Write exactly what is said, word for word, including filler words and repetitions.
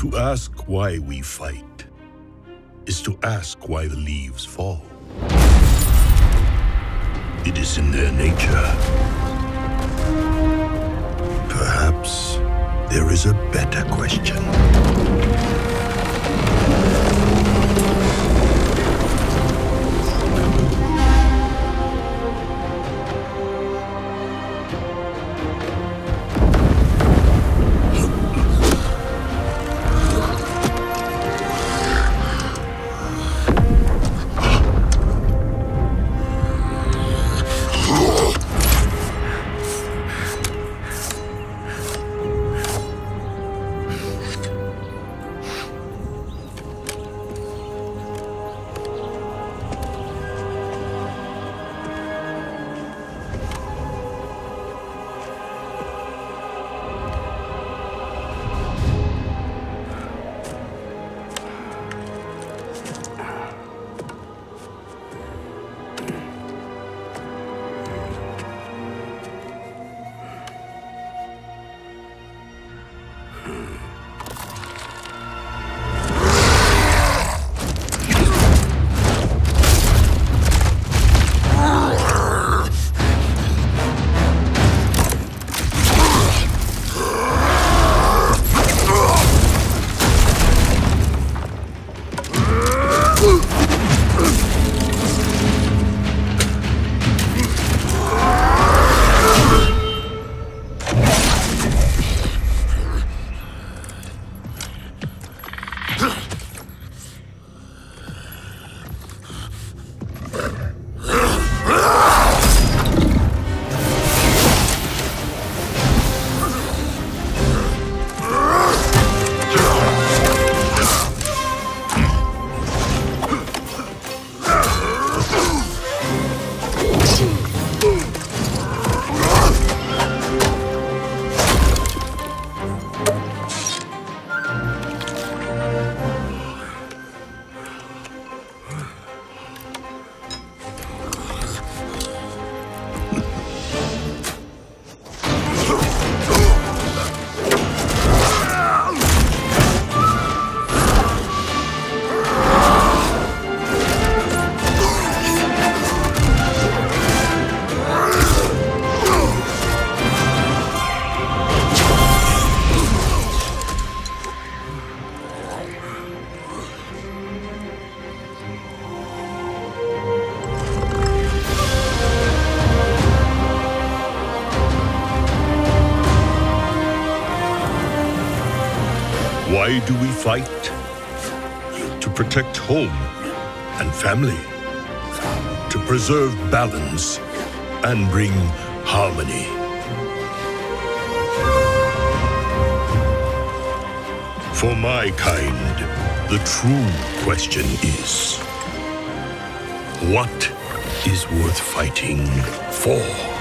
To ask why we fight is to ask why the leaves fall. It is in their nature. Perhaps there is a better question. Why do we fight? To protect home and family. To preserve balance and bring harmony. For my kind, the true question is, what is worth fighting for?